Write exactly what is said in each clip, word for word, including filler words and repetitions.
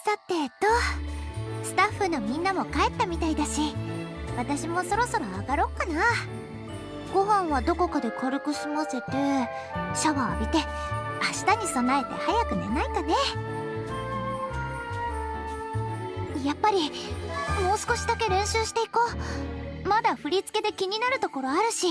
さてと、スタッフのみんなも帰ったみたいだし、私もそろそろ上がろっかな。ご飯はどこかで軽く済ませてシャワー浴びて、明日に備えて早く寝ないかね。やっぱりもう少しだけ練習していこう。まだ振り付けで気になるところあるし。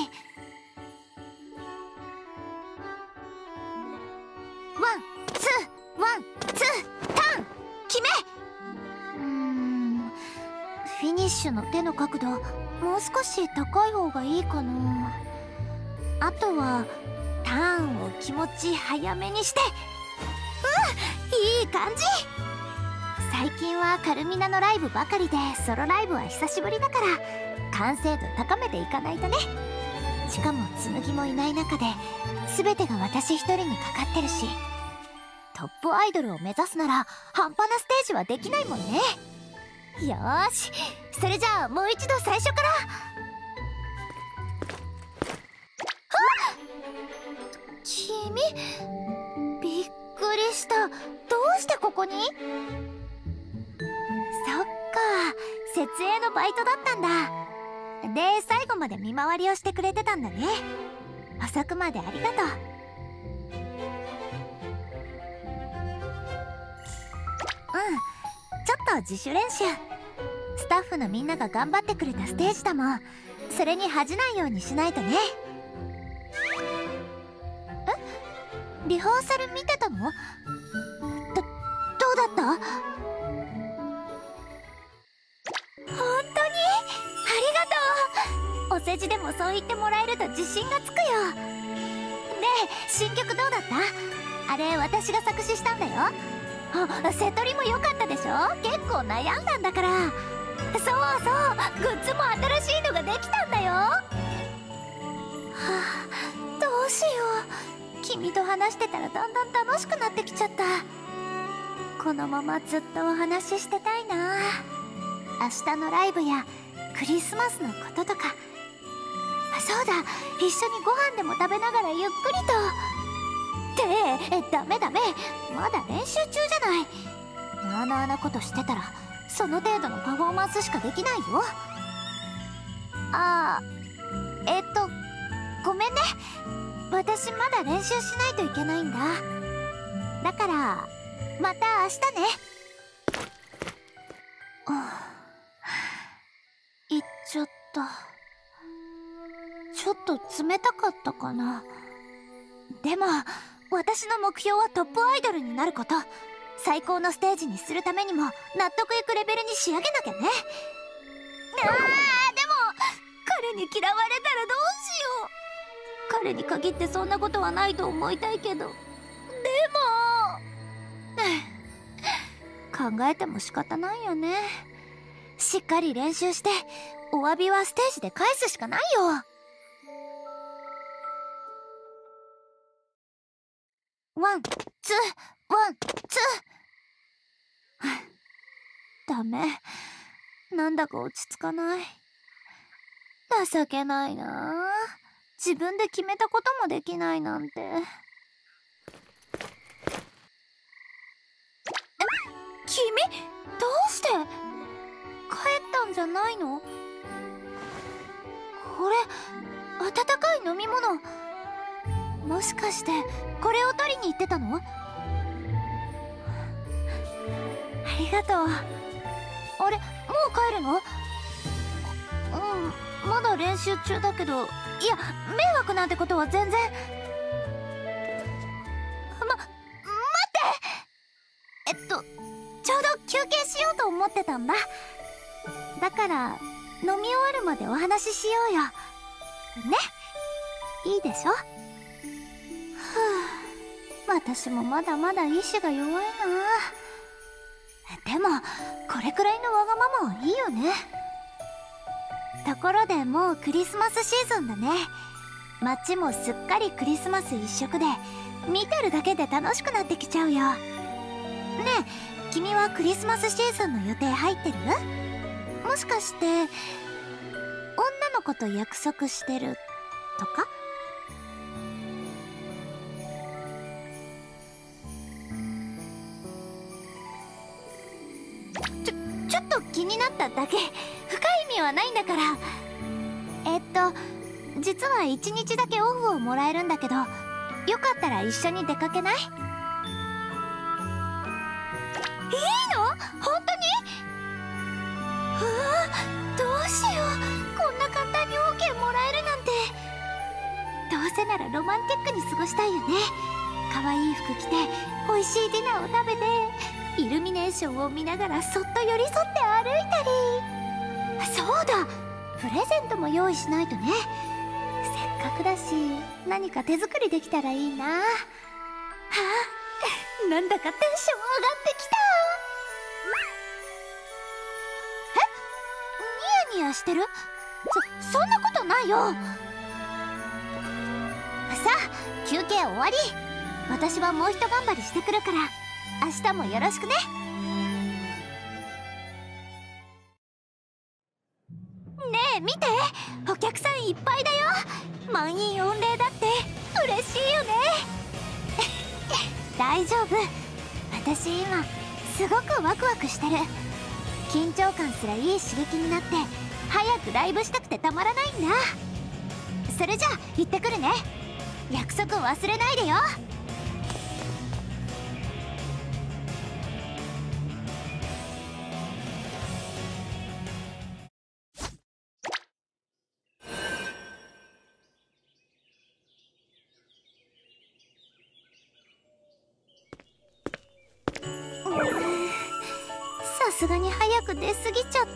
ワンツーワンツーターン決め。うーんフィニッシュの手の角度もう少し高い方がいいかな。あとはターンを気持ち早めにして。うんいい感じ。最近はカルミナのライブばかりで、ソロライブは久しぶりだから完成度高めていかないとね。しかも紬もいない中で全てが私一人にかかってるし、トップアイドルを目指すなら半端なステージはできないもんね。よーし、それじゃあもう一度最初から。はっ君、びっくりした。どうしてここに？そっか、設営のバイトだったんだ。で、最後まで見回りをしてくれてたんだね。遅くまでありがとう。うんちょっと自主練習。スタッフのみんなが頑張ってくれたステージだもん。それに恥じないようにしないとね。え、リハーサル見てたの？ど、どうだった？本当にありがとう。お世辞でもそう言ってもらえると自信がつくよ。ねえ、新曲どうだった？あれ私が作詞したんだよ。あ、セトリも良かったでしょ？結構悩んだんだから。そうそう、グッズも新しいのができたんだよ。はあ、どうしよう。君と話してたらだんだん楽しくなってきちゃった。このままずっとお話ししてたいな。明日のライブやクリスマスのこととか。あ、そうだ、一緒にご飯でも食べながらゆっくりと。って、ダメダメ、まだ練習中じゃない。なあなあなことしてたらその程度のパフォーマンスしかできないよ。ああ、えっとごめんね。私まだ練習しないといけないんだ。だからまた明日ね。行っちゃった。ちょっと冷たかったかな。でも私の目標はトップアイドルになること。最高のステージにするためにも納得いくレベルに仕上げなきゃね。あー、でも彼に嫌われたらどうしよう。彼に限ってそんなことはないと思いたいけど、でも考えても仕方ないよね。しっかり練習してお詫びはステージで返すしかないよ。ワンツーワンツーダメ、なんだか落ち着かない。情けないな。自分で決めたこともできないなんて。え、君どうして？帰ったんじゃないの？これ温かい飲み物。もしかしてこれを取りに行ってたの？ありがとう。あれ、もう帰るの？うん、まだ練習中だけど。いや、迷惑なんてことは全然。ま、待って。えっとちょうど休憩しようと思ってたんだ。だから飲み終わるまでお話ししようよ。ね、いいでしょ？私もまだまだ意志が弱いな。でもこれくらいのわがままはいいよね。ところでもうクリスマスシーズンだね。街もすっかりクリスマス一色で、見てるだけで楽しくなってきちゃうよ。ねえ、君はクリスマスシーズンの予定入ってる？もしかして女の子と約束してるとか？ 気になっただけ。深い意味はないんだから。えっと実はいちにちだけオフをもらえるんだけど、よかったら一緒に出かけない？いいの？本当に？うわ、どうしよう。こんな簡単に オーケー もらえるなんて。どうせならロマンティックに過ごしたいよね。可愛い服着て美味しいディナーを食べて、イルミネーションを見ながらそっと寄り添って歩いたり。そうだ、プレゼントも用意しないとね。せっかくだし何か手作りできたらいいな。はあ、なんだかテンション上がってきた。え、ニヤニヤしてる？そ、そんなことないよ。さあ、休憩終わり。私はもうひと頑張りしてくるから、明日もよろしくね。ねえ見て、お客さんいっぱいだよ。満員御礼だって嬉しいよね。大丈夫、私今すごくワクワクしてる。緊張感すらいい刺激になって、早くライブしたくてたまらないんだ。それじゃあ行ってくるね。約束忘れないでよ。さすがに早く出過ぎちゃった。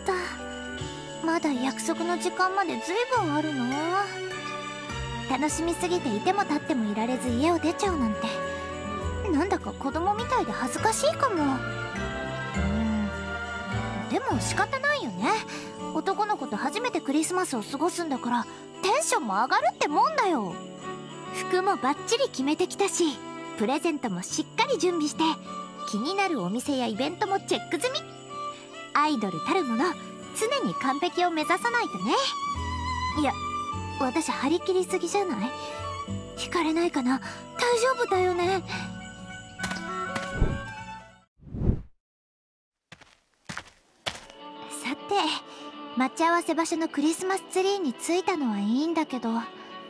まだ約束の時間までずいぶんあるの。楽しみすぎていても立ってもいられず家を出ちゃうなんて、なんだか子供みたいで恥ずかしいかも。うんでも仕方ないよね。男の子と初めてクリスマスを過ごすんだから、テンションも上がるってもんだよ。服もバッチリ決めてきたし、プレゼントもしっかり準備して、気になるお店やイベントもチェック済み。アイドルたるもの、常に完璧を目指さないとね。いや、私張り切りすぎじゃない？惹かれないかな？大丈夫だよね？さて、待ち合わせ場所のクリスマスツリーに着いたのはいいんだけど、な、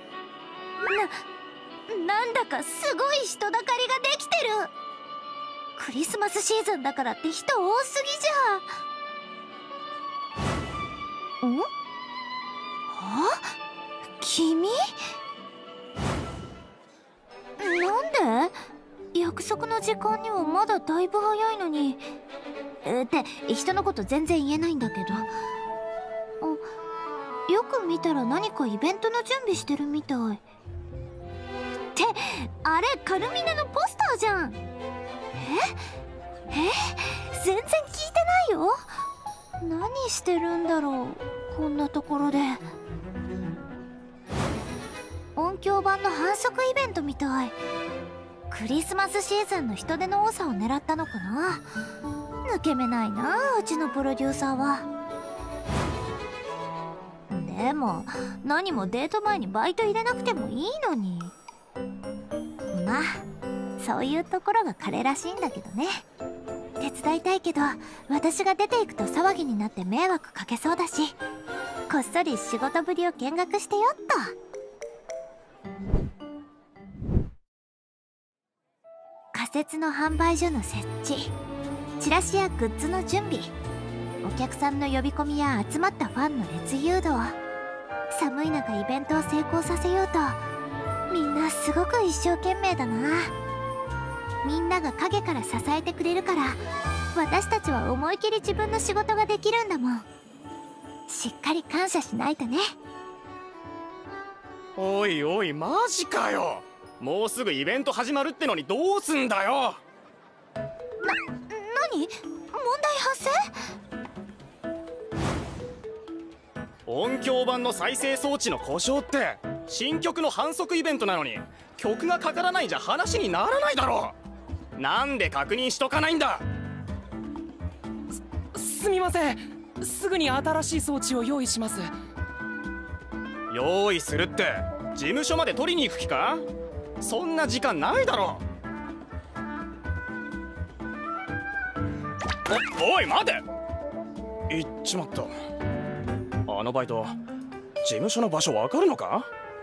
なんだかすごい人だかりができてる。クリスマスシーズンだからって人多すぎじゃ。ん？あ？君？なんで？約束の時間にはまだだいぶ早いのに。えって人のこと全然言えないんだけど、あ、よく見たら何かイベントの準備してるみたい。ってあれカルミネのポスターじゃん。ええ全然聞いてないよ。何してるんだろう、こんなところで。音響版の反則イベントみたい。クリスマスシーズンの人手の多さを狙ったのかな。抜け目ないな、うちのプロデューサーは。でも何もデート前にバイト入れなくてもいいのに。まあそういうところが彼らしいんだけどね。手伝いたいけど、私が出ていくと騒ぎになって迷惑かけそうだし、こっそり仕事ぶりを見学してよっと。仮設の販売所の設置、チラシやグッズの準備、お客さんの呼び込みや集まったファンの列誘導、寒い中イベントを成功させようと、みんなすごく一生懸命だな。みんなが陰から支えてくれるから、私たちは思い切り自分の仕事ができるんだもん。しっかり感謝しないとね。 おいおい、マジかよ。もうすぐイベント始まるってのにどうすんだよ。 な、何？問題発生？ 音響版の再生装置の故障って新曲の反則イベントなのに、曲がかからないんじゃ話にならないだろう。なんで確認しとかないんだ。 す、すみません、すぐに新しい装置を用意します。 用意するって事務所まで取りに行く気か。そんな時間ないだろ。お、おい待て。 行っちまった。あのバイト事務所の場所わかるのか？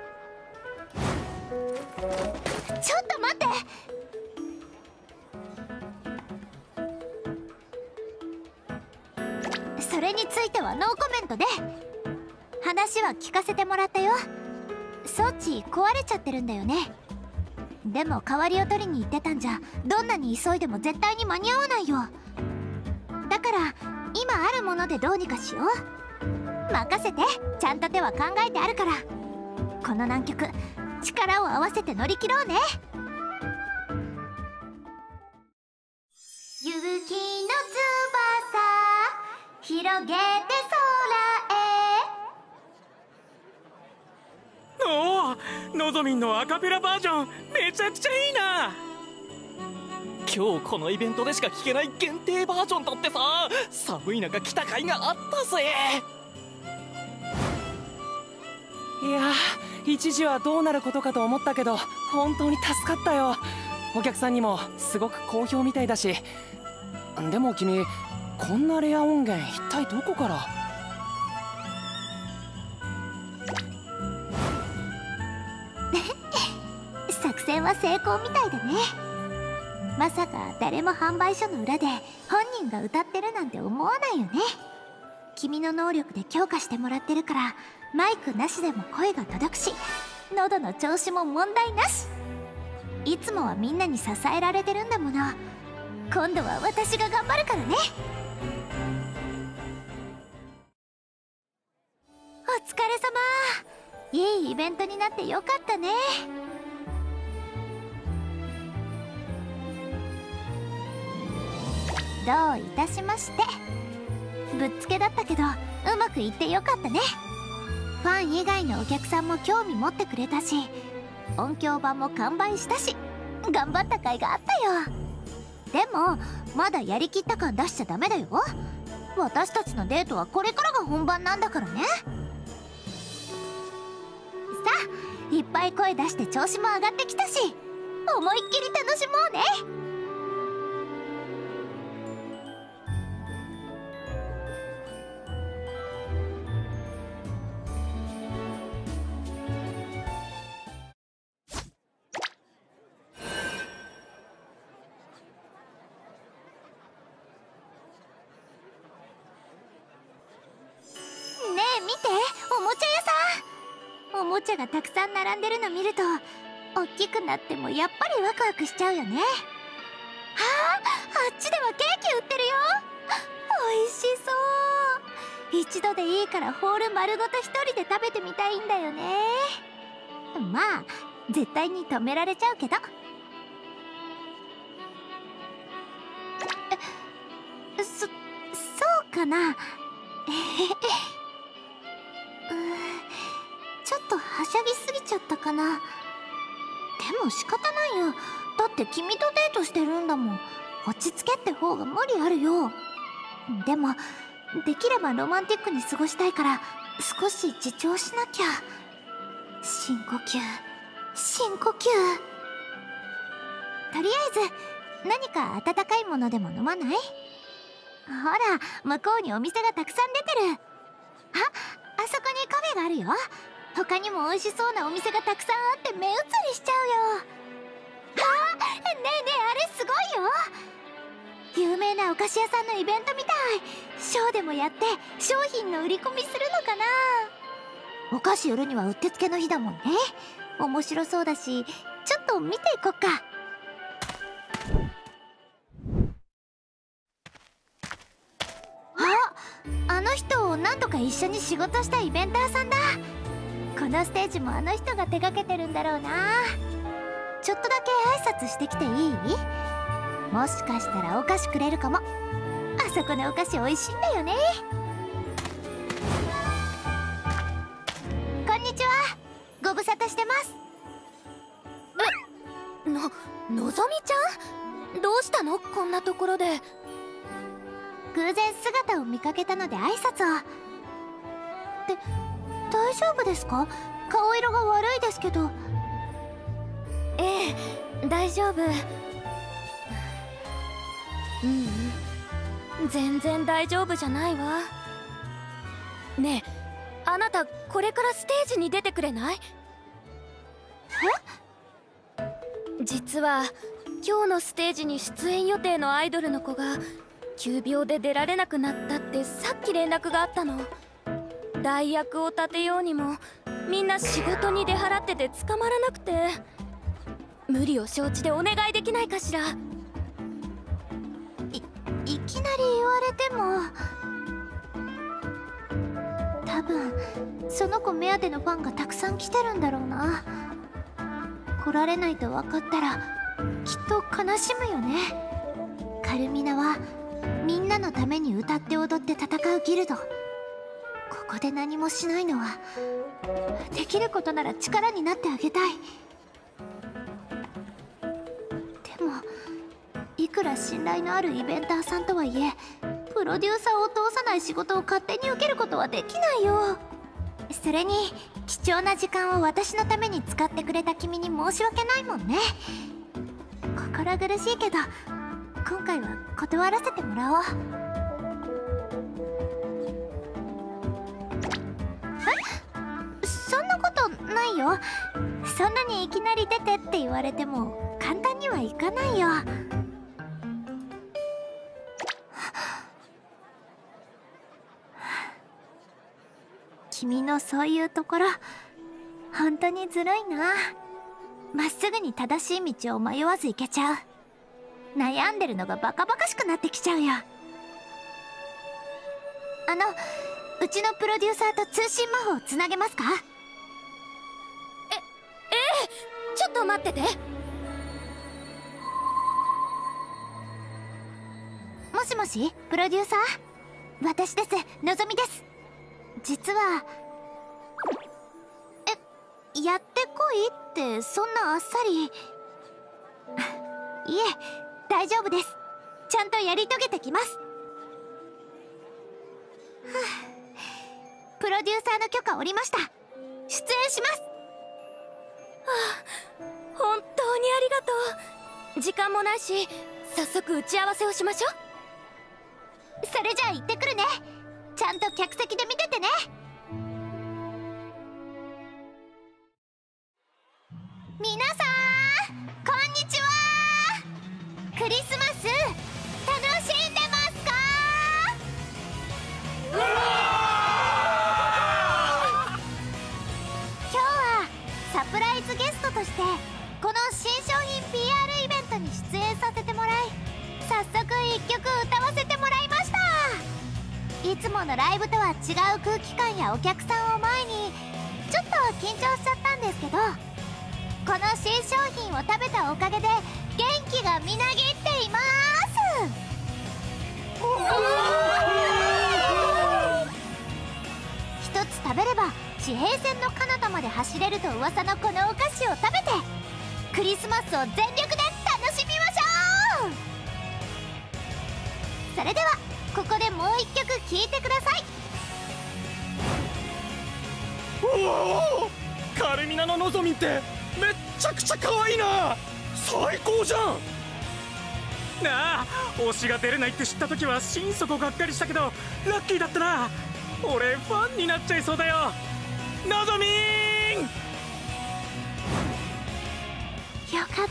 ちょっと待って。それについてはノーコメントで。話は聞かせてもらったよ。装置壊れちゃってるんだよね。でも代わりを取りに行ってたんじゃどんなに急いでも絶対に間に合わないよ。だから今あるものでどうにかしよう。任せて、ちゃんと手は考えてあるから。この難局力を合わせて乗り切ろうね。勇気の翼広げて空へ。 おお、のぞみんのアカペラバージョンめちゃくちゃいいな。今日このイベントでしか聴けない限定バージョンだってさ。寒い中来た甲斐があったぜ。いやー、一時はどうなることかと思ったけど本当に助かったよ。お客さんにもすごく好評みたいだし。でも君、こんなレア音源一体どこから？ 作戦は成功みたいだね。まさか誰も販売所の裏で本人が歌ってるなんて思わないよね。君の能力で強化してもらってるからマイクなしでも声が届くし、喉の調子も問題なし。いつもはみんなに支えられてるんだもの。今度は私が頑張るからね。お疲れ様。いいイベントになってよかったね。どういたしまして。ぶっつけだったけどうまくいってよかったね。ファン以外のお客さんも興味持ってくれたし、音響版も完売したし、頑張った甲斐があったよ。でもまだやりきった感出しちゃダメだよ。私たちのデートはこれからが本番なんだからね。さあ、いっぱい声出して調子も上がってきたし、思いっきり楽しもうね。おもちゃがたくさん並んでるの見ると大きくなってもやっぱりワクワクしちゃうよね。はあ、あっちではケーキ売ってるよ。おいしそう。一度でいいからホール丸ごと一人で食べてみたいんだよね。まあ絶対に止められちゃうけど。えそそうかな。ちょっとはしゃぎすぎちゃったかな。でも仕方ないよ。だって君とデートしてるんだもん。落ち着けって方が無理あるよ。でもできればロマンティックに過ごしたいから少し自重しなきゃ。深呼吸、深呼吸。とりあえず何か温かいものでも飲まない？ほら、向こうにお店がたくさん出てる。あ、あそこにカフェがあるよ。他にも美味しそうなお店がたくさんあって目移りしちゃうよ。はあ、ねえねえ、あれすごいよ。有名なお菓子屋さんのイベントみたい。ショーでもやって商品の売り込みするのかな。お菓子売るにはうってつけの日だもんね。面白そうだし、ちょっと見ていこっか。あ、あの人何度か一緒に仕事したイベンターさんだ。このステージもあの人が手掛けてるんだろうな。ちょっとだけ挨拶してきていい？もしかしたらお菓子くれるかも。あそこのお菓子美味しいんだよね。こんにちは、ご無沙汰してます。え、の、のぞみちゃん？どうしたのこんなところで。偶然姿を見かけたので挨拶を。で、大丈夫ですか？顔色が悪いですけど。ええ、大丈夫。ううん、 全然大丈夫じゃないわ。ねえ、あなたこれからステージに出てくれない？え？実は今日のステージに出演予定のアイドルの子が急病で出られなくなったってさっき連絡があったの。代役を立てようにもみんな仕事に出払ってて捕まらなくて、無理を承知でお願いできないかしら。 い, いきなり言われても、多分その子目当てのファンがたくさん来てるんだろうな。来られないと分かったらきっと悲しむよね。カルミナはみんなのために歌って踊って戦うギルド。ここで何もしないのは、できることなら力になってあげたい。でもいくら信頼のあるイベンターさんとはいえ、プロデューサーを通さない仕事を勝手に受けることはできないよ。それに貴重な時間を私のために使ってくれた君に申し訳ないもんね。心苦しいけど今回は断らせてもらおう。え？そんなことないよ。そんなにいきなり出てって言われても簡単にはいかないよ。君のそういうところ本当にずるいな。まっすぐに正しい道を迷わず行けちゃう。悩んでるのがバカバカしくなってきちゃうよ。あの、うちのプロデューサーと通信魔法をつなげますか？ え、ええ、ちょっと待ってて。 もしもし、プロデューサー？私です、のぞみです。実は、え、やってこいってそんなあっさり。いえ、大丈夫です。ちゃんとやり遂げてきます。はあ、プロデューサーの許可下りました。出演します。はあ、本当にありがとう。時間もないし早速打ち合わせをしましょう。 それじゃあ行ってくるね。ちゃんと客席で見ててね。皆さんこんにちは。クリスマス楽しんでますか？今日はサプライズゲストとしてこの新商品 ピーアール イベントに出演させてもらい、早速いっきょく歌わせてもらいました。いつものライブとは違う空気感やお客さんを前にちょっと緊張しちゃったんですけど、この新商品を食べたおかげで元気がみなぎっています。一つ食べれば地平線の彼方まで走れると噂のこのお菓子を食べてクリスマスを全力で楽しみましょう。それではここでもう一曲聴いてください。 おお、カルミナののぞみってめっちゃくちゃ可愛いな。最高じゃん。なあ、推しが出れないって知った時は心底がっかりしたけどラッキーだったな。俺ファンになっちゃいそうだよ、のぞみーん。 よかった。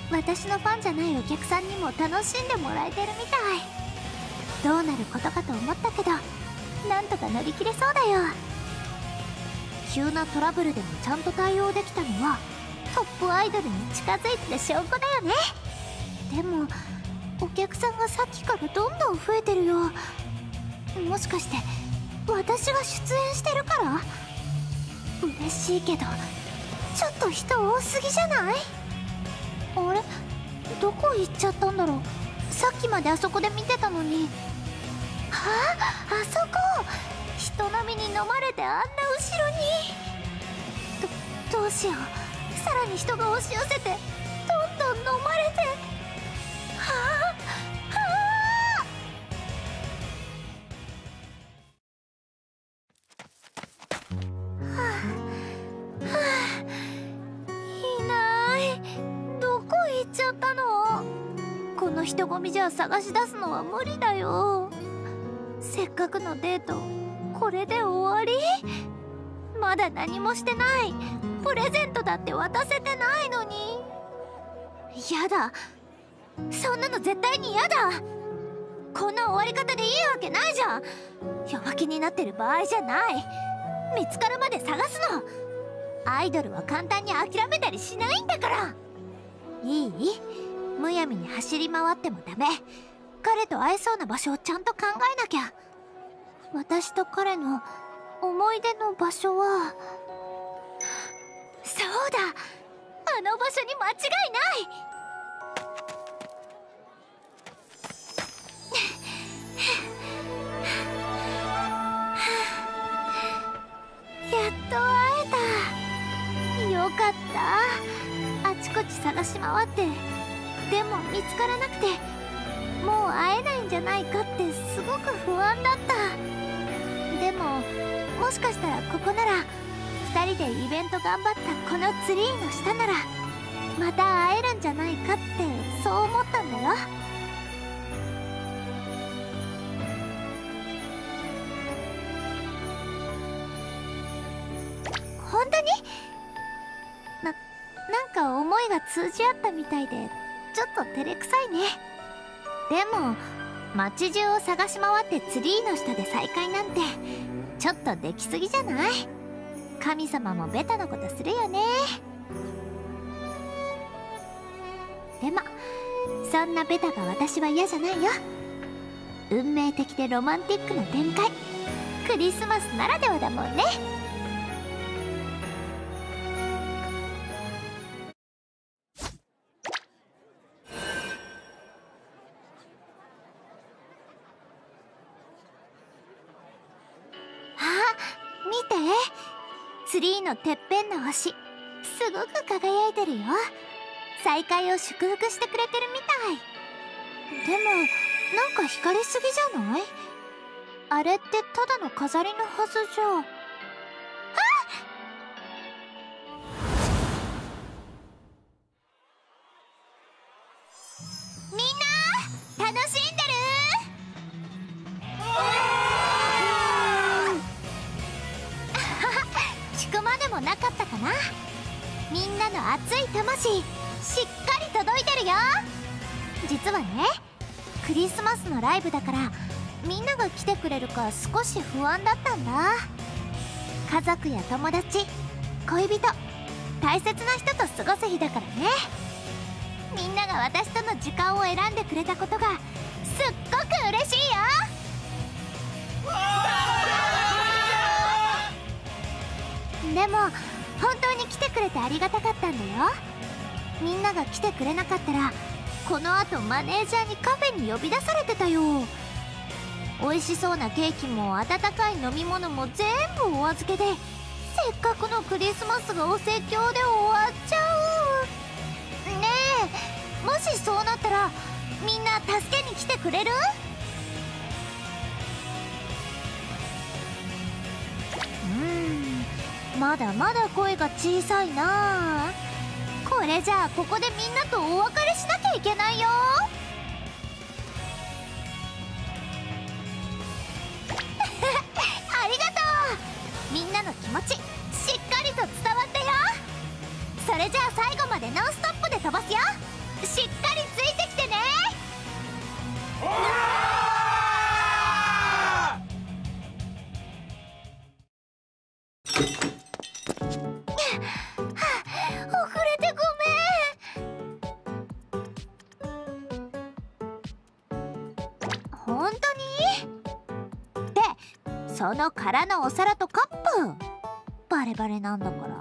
私のファンじゃないお客さんにも楽しんでもらえてるみたい。どうなることかと思ったけどなんとか乗り切れそうだよ。急なトラブルでもちゃんと対応できたのはトップアイドルに近づいてる証拠だよね。でもお客さんがさっきからどんどん増えてるよ。もしかして私が出演してるから？嬉しいけどちょっと人多すぎじゃない？あれ、どこ行っちゃったんだろう。さっきまであそこで見てたのに。ああ、あそこ人波に飲まれてあんな後ろに。ど、どうしよう。さらに人が押し寄せてどんどん飲まれて。はあはあはあはあ、いない。どこ行っちゃったの？この人混みじゃ探し出すのは無理だよ。せっかくのデートこれで終わり？まだ何もしてない。プレゼントだって渡せてないのに。やだ、そんなの絶対にやだ。こんな終わり方でいいわけないじゃん。弱気になってる場合じゃない。見つかるまで探すの。アイドルは簡単に諦めたりしないんだから。いい？むやみに走り回ってもダメ。彼と会えそうな場所をちゃんと考えなきゃ。私と彼の思い出の場所は、そうだ、あの場所に間違いない。やっと会えた。よかった。あちこち探し回って、でも見つからなくて、もう会えないんじゃないかってすごく不安だった。でももしかしたらここならふたりでイベント頑張ったこのツリーの下ならまた会えるんじゃないかってそう思ったんだよ。本当に？な、なんか思いが通じ合ったみたいでちょっと照れくさいね。でも街中を探し回ってツリーの下で再会なんてちょっとできすぎじゃない？神様もベタなことするよね。でもそんなベタが私は嫌じゃないよ。運命的でロマンティックな展開、クリスマスならではだもんね。ツリーのてっぺんの星、すごく輝いてるよ。再会を祝福してくれてるみたい。でもなんか光りすぎじゃない？あれってただの飾りのはずじゃ。あっ！みんな楽しんでる？聞くまでもなかったかな。みんなの熱い魂しっかり届いてるよ。実はね、クリスマスのライブだからみんなが来てくれるか少し不安だったんだ。家族や友達、恋人、大切な人と過ごす日だからね。みんなが私との時間を選んでくれたことがすっごく嬉しいよ。でも本当に来てくれてありがたかったんだよ。みんなが来てくれなかったらこのあとマネージャーにカフェに呼び出されてたよ。美味しそうなケーキも温かい飲み物も全部お預けで、せっかくのクリスマスがお説教で終わっちゃう。ねえ、もしそうなったらみんな助けに来てくれる？うーん、まだまだ声が小さいな。これじゃあここでみんなとお別れしなきゃいけないよ。ありがとう。みんなの気持ちしっかりと伝わったよ。それじゃあ最後までノンストップで飛ばすよ。しっかりついてきてね。遅れてごめん。本当に？で、その空のお皿とカップバレバレなんだから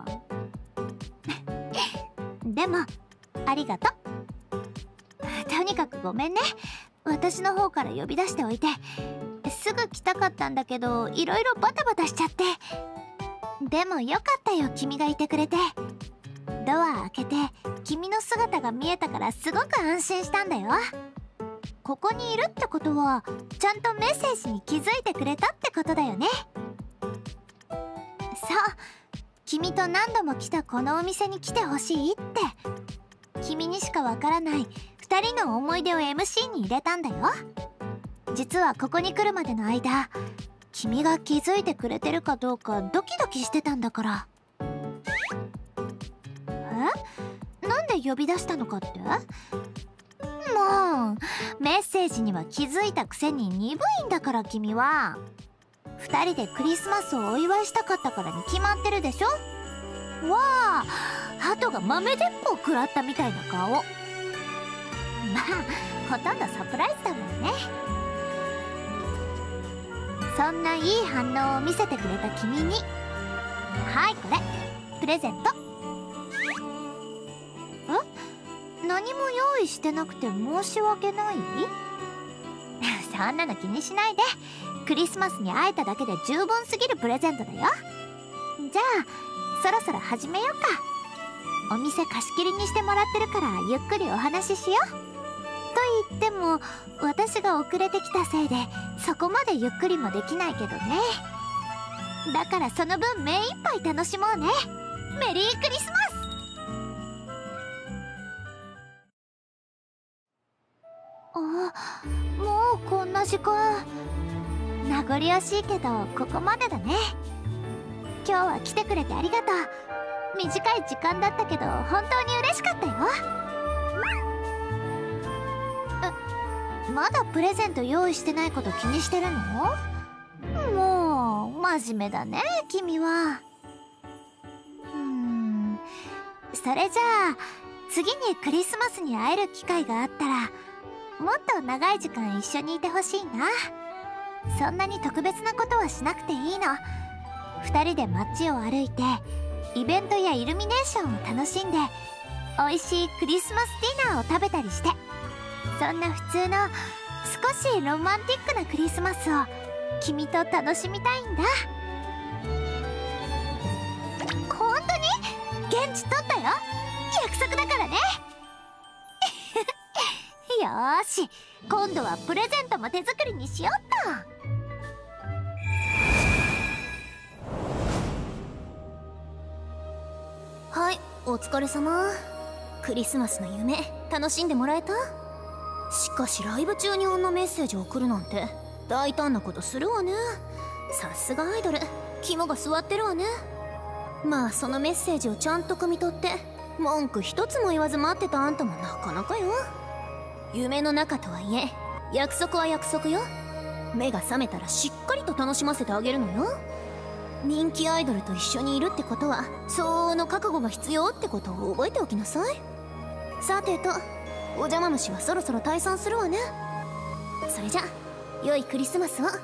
でもありがとう。とにかくごめんね。私の方から呼び出しておいて。すぐ来たかったんだけどいろいろバタバタしちゃって。でもよかったよ、君がいてくれて。ドア開けて君の姿が見えたからすごく安心したんだよ。ここにいるってことはちゃんとメッセージに気づいてくれたってことだよね。そう、君と何度も来たこのお店に来てほしいって。君にしかわからないふたふたりの思い出を エムシー に入れたんだよ。実はここに来るまでの間、君が気づいてくれてるかどうかドキドキしてたんだから。え？なんで呼び出したのかって？もうメッセージには気づいたくせに鈍いんだから。君はふたりでクリスマスをお祝いしたかったからに決まってるでしょ。わあ、鳩が豆鉄砲食らったみたいな顔。まあほとんどサプライズだもんね。そんないい反応を見せてくれた君に、はい、これプレゼント。え？何も用意してなくて申し訳ない？そんなの気にしないで。クリスマスに会えただけで十分すぎるプレゼントだよ。じゃあそろそろ始めようか。お店貸し切りにしてもらってるからゆっくりお話ししよう。と言っても私が遅れてきたせいでそこまでゆっくりもできないけどね。だからその分目いっぱい楽しもうね。メリークリスマス。あ、もうこんな時間。名残惜しいけどここまでだね。今日は来てくれてありがとう。短い時間だったけど本当に嬉しかったよ。え、まだプレゼント用意してないこと気にしてるの？もう真面目だね君は。うーん、それじゃあ次にクリスマスに会える機会があったらもっと長い時間一緒にいてほしいな。そんなに特別なことはしなくていいの。ふたりで街を歩いてイベントやイルミネーションを楽しんで美味しいクリスマスディナーを食べたりして、そんな普通の少しロマンティックなクリスマスを君と楽しみたいんだ。本当に現地取ったよ。約束だからね。よーし、今度はプレゼントも手作りにしよっと。 はい、お疲れ様。クリスマスの夢楽しんでもらえた？しかしライブ中にあんなメッセージを送るなんて大胆なことするわね。さすがアイドル、肝が据わってるわね。まあそのメッセージをちゃんと汲み取って文句一つも言わず待ってたあんたもなかなかよ。夢の中とはいえ約束は約束よ。目が覚めたらしっかりと楽しませてあげるのよ。人気アイドルと一緒にいるってことは相応の覚悟が必要ってことを覚えておきなさい。さてと、お邪魔虫はそろそろ退散するわね。それじゃ良いクリスマスを。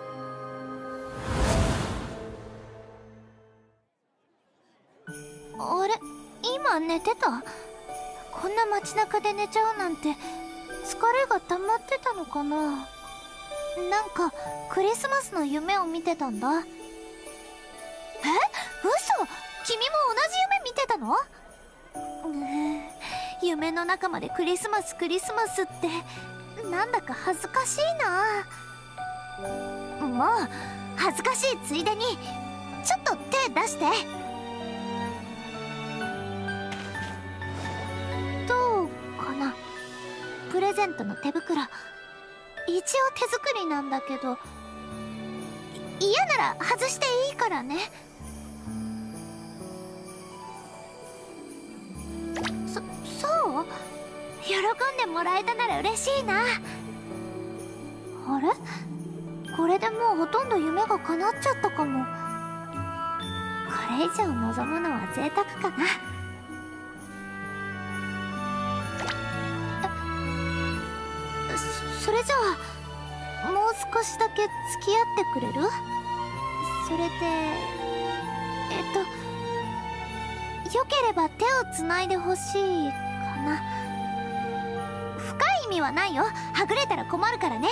あれ、今寝てた？こんな街中で寝ちゃうなんて疲れが溜まってたのかな。なんかクリスマスの夢を見てたんだ。え？嘘？君も同じ夢見てたの？うー、夢の中までクリスマスクリスマスってなんだか恥ずかしいな。もう恥ずかしいついでにちょっと手出して。どうかな？プレゼントの手袋一応手作りなんだけど、嫌なら外していいからね。そ、そう？喜んでもらえたなら嬉しいな。あれ？これでもうほとんど夢が叶っちゃったかも。これ以上望むのは贅沢かな。そ、それじゃあもう少しだけ付き合ってくれる？それでえっとよければ手をつないでほしいかな。深い意味はないよ。はぐれたら困るからね。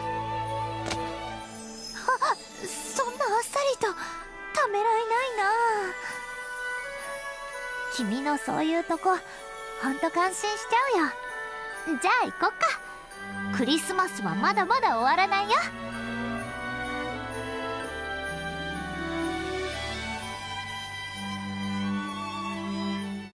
あ、そんなあっさりとためらいないな。君のそういうとこほんと感心しちゃうよ。じゃあ行こっか。クリスマスはまだまだ終わらないよ。